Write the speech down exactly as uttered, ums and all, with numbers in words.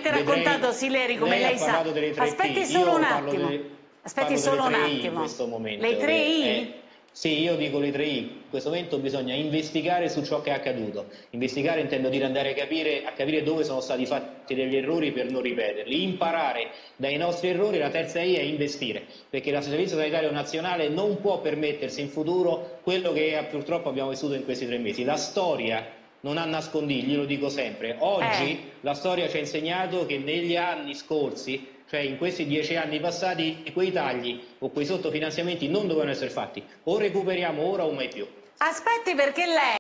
perfettamente raccontato, Sileri, come lei, lei sa. Aspetti solo un attimo. Delle, Aspetti solo un attimo. In questo momento, le tre I? Eh, sì, io dico le tre I. In questo momento bisogna investigare su ciò che è accaduto. Investigare intendo dire andare a capire, a capire dove sono stati fatti degli errori per non ripeterli. Imparare dai nostri errori. La terza I è investire, perché il Servizio Sanitario Nazionale non può permettersi in futuro quello che purtroppo abbiamo vissuto in questi tre mesi. La storia non ha nascondigli, lo dico sempre. Oggi eh. la storia ci ha insegnato che negli anni scorsi, cioè in questi dieci anni passati, quei tagli o quei sottofinanziamenti non dovevano essere fatti. O recuperiamo ora o mai più. Aspetti, perché lei